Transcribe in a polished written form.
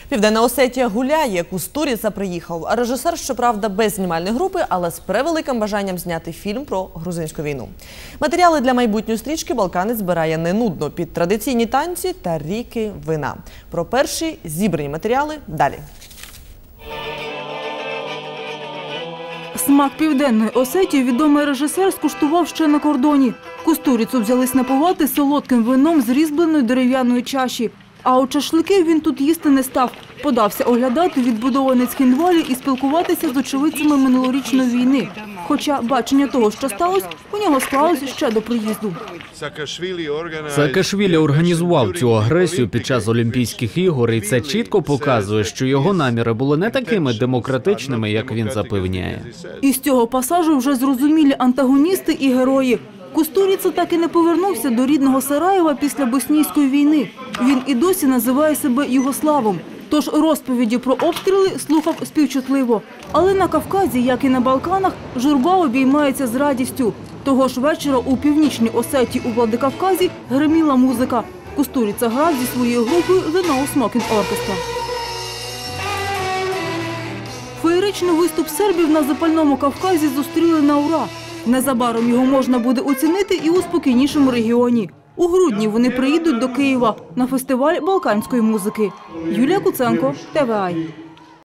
Південна Осетія гуляє, Кустуріца приїхав. Режисер, щоправда, без знімальної групи, але з превеликим бажанням зняти фільм про грузинську війну. Матеріали для майбутньої стрічки балканець збирає не нудно під традиційні танці та ріки вина. Про перші зібрані матеріали далі. Смак Південної Осетії відомий режисер скуштував ще на кордоні. Кустуріцу взялись напувати солодким вином з різьбленої дерев'яної чаші. А от шашлики він тут їсти не став. Подався оглядати відбудований Цхінвалі і спілкуватися з очевидцями минулорічної війни. Хоча бачення того, що сталося, у нього склалося ще до приїзду. Саакашвілі організував цю агресію під час Олімпійських ігор, і це чітко показує, що його наміри були не такими демократичними, як він запевняє. Із цього пасажу вже зрозумілі антагоністи і герої. Кустуріца так і не повернувся до рідного Сараєва після боснійської війни. Він і досі називає себе Югославом. Тож розповіді про обстріли слухав співчутливо. Але на Кавказі, як і на Балканах, журба обіймається з радістю. Того ж вечора у Північній Осетії у Владикавказі гриміла музика. Кустуріца грав зі своєю групою The No Smoking Orchestra. Феєричний виступ сербів на запальному Кавказі зустріли на ура. Незабаром його можна буде оцінити і у спокійнішому регіоні. У грудні вони приїдуть до Києва на фестиваль балканської музики. Юлія Куценко, ТВА.